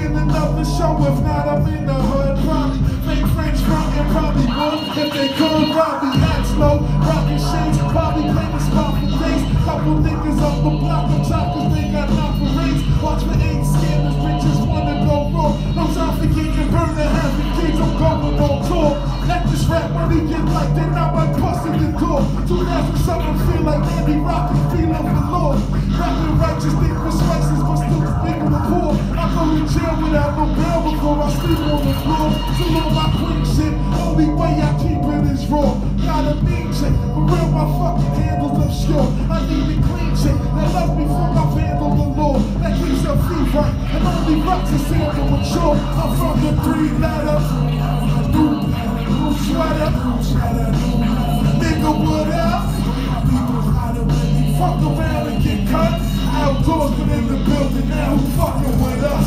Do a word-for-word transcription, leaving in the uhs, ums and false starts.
in another show. If not, I'm in the hood. Probably fake friends frontin', probably would if they could. Robbie hats low, rockin' shades, probably play the spot for days. Couple niggas up the block on top cause they got knocked for race. Watch for eight scammers, bitches wanna go raw. No time for getting burned and having kids, I'm going on tour. Let this rap money get like then I might bust in the door. two thousand seven feel like Andy Rock and feeling for Lord. Rapping righteous, think for spices, but still speaking the poor. I go to jail without no bail before I sleep on the floor. So on my queen shit, only way I keep it is raw. Got a mean chick, but real my fucking handles obscure. I need a clean chick that loves me for my vandal the law. That keeps her feet right, and only rocks a sample mature. I'm from the three letters. New sweater, nigga, what else? Fuck around and get cut. Outdoors, but in the building now, who fucking with us?